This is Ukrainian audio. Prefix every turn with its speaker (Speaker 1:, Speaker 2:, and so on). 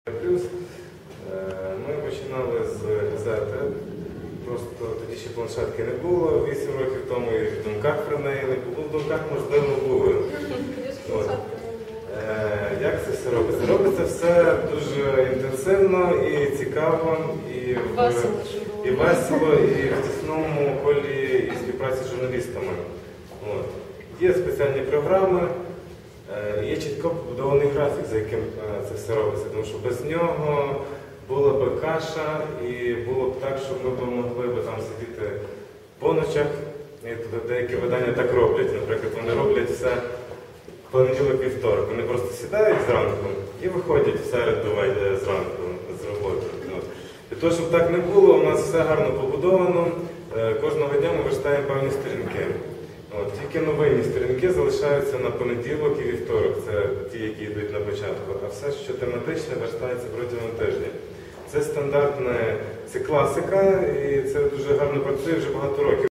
Speaker 1: Плюс ми починали з газети, просто тоді ще планшетки не було, 8 років тому і в думках про неї не було, в думках можливо були. Як це все робиться? Робиться все дуже інтенсивно і цікаво, і весело, і в тісному колі і співпраці з журналістами. Є спеціальні програми, є чітко побудований графік, за яким це все робиться, тому що без нього була б каша і було б так, що ми б могли б там сидіти по ночах, і деякі видання так роблять, наприклад, вони роблять все понеділок-вівторок, вони просто сідають зранку і виходять в середу зранку з роботи. Для того, щоб так не було, у нас все гарно побудовано, кожного дня ми верстаємо певні сторінки. Тільки новинні сторінки залишаються на понеділок і вівторок, це ті, які йдуть на початку, а все, що тематичне, верстається протягом тижня. Це стандартне, це класика, і це дуже гарно працює вже багато років.